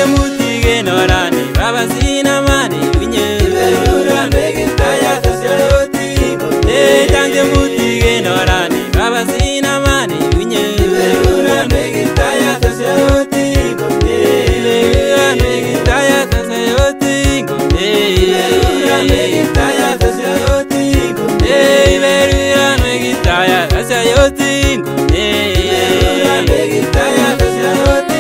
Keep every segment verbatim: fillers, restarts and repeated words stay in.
Tange mutige norani baba sina mani unye Iberuron megitaya tasayoti Eh tange mutige norani baba sina mani unye Iberuron megitaya tasayoti Iberuron megitaya tasayoti Iberuron megitaya tasayoti Iberuron megitaya tasayoti Iberuron megitaya tasayoti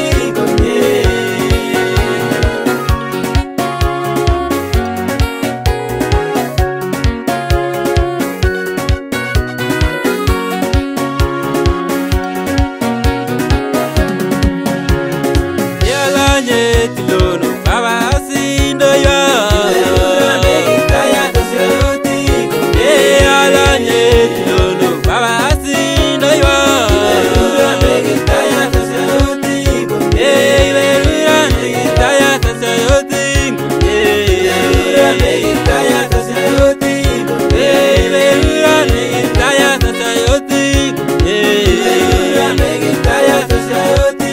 Tilono baba sindo yo Iberuron megitaya tasayoti Eh alanye tilono baba sindo yo Iberuron megitaya tasayoti Eh Iberuron megitaya tasayoti Iberuron megitaya tasayoti Eh Iberuron megitaya tasayoti Iberuron megitaya tasayoti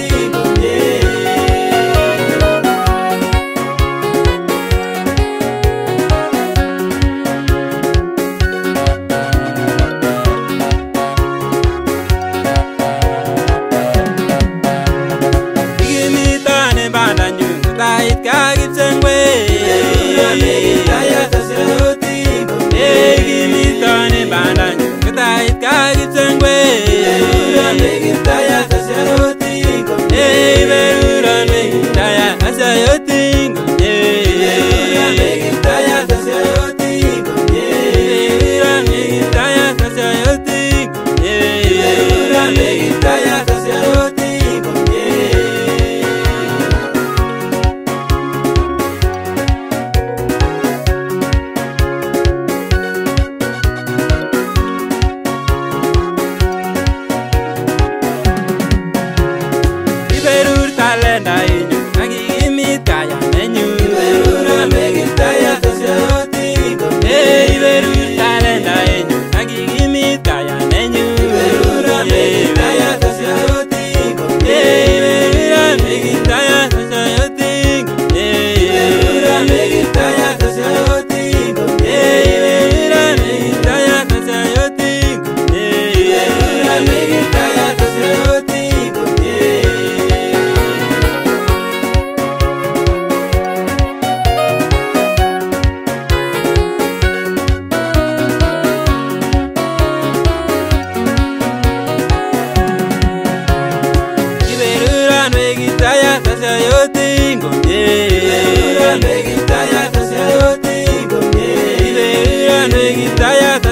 Bait kagip sengwe Iberuron megitaya tasayoti Eh gimitane bandanyo Bait kagip sengwe Iberuron megitaya tasayoti Eh Iberuron megitaya tasayoti Iberuron megitaya tasayoti Iberuron megitaya tasayoti Iberuron megitaya tasayoti Talenda inyo, nagigimit kaya menyu Iberuron megitaya tasayoti Eh Iberur talenda inyo, nagigimit kaya menyu Iberuron megitaya tasayoti Eh Iberuron megitaya tasayoti Eh Iberuron megitaya tasayoti Eh Iberuron megitaya tasayoti Eh Iberuron megitaya tasayoti Megitaya tasayoti ngomye Iberuron megitaya tasayoti ngomye Iberuron megitaya